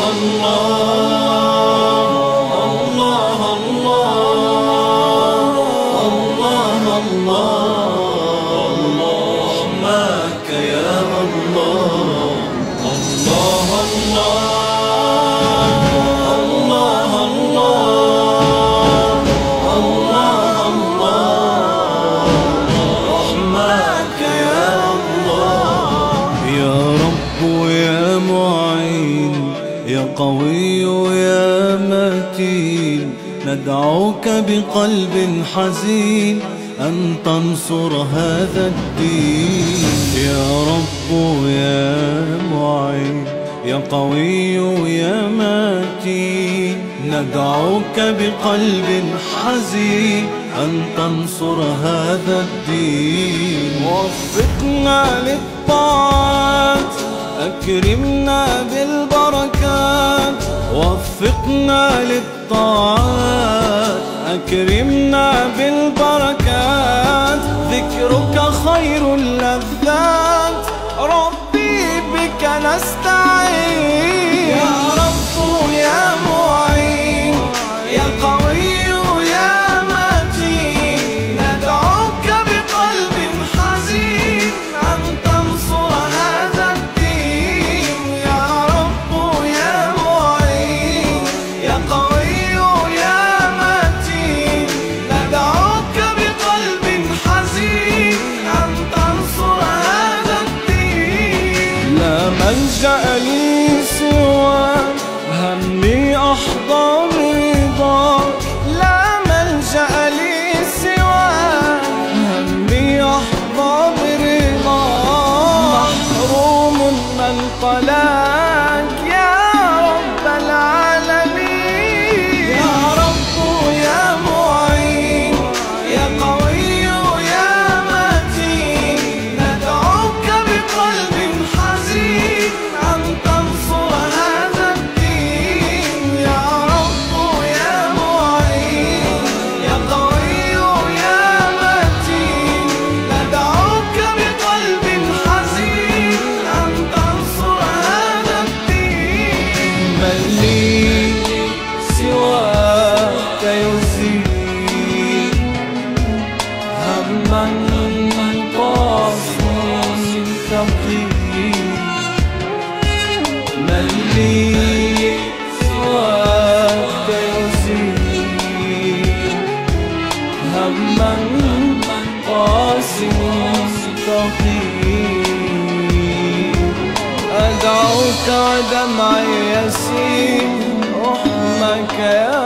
رحمك يا الله. الله الله الله الله الله رحمك يا الله. يا رب يا معين يا قوي يا متين، ندعوك بقلب حزين أن تنصر هذا الدين. يا رب يا معين يا قوي يا متين، ندعوك بقلب حزين أن تنصر هذا الدين. وفقنا للطاعات، أكرمنا بالبركات. وفقنا للطاعات، أكرمنا بالبركات. ذكرك خير اللذات، ربي بك نستعين. يا رب يا معين يا قوي يا متين، ندعوك بقلب حزين أن تنصر هذا الدين. يا رب يا معين يا قوي يا متين، ندعوك بقلب حزين أن تنصر هذا الدين. لا ملجأ لي سواك، همي أحظى برضاك. لا ملجأ لي سواك، همي أحظى برضاك. محروم من قلاك يا رب العالمين. يا رب يا معين يا قوي يا متين، ندعوك بقلب حزين أن تنصر هذا الدين. يا رب يا معين يا قوي يا متين، ندعوك بقلب حزين أن تنصر هذا الدين. من لي سواك يزيل هما قاسيا ثقيل. من لي سواك يزيل هما قاسيا ثقيل. أدعوك ودمعي يسيل رحمك يا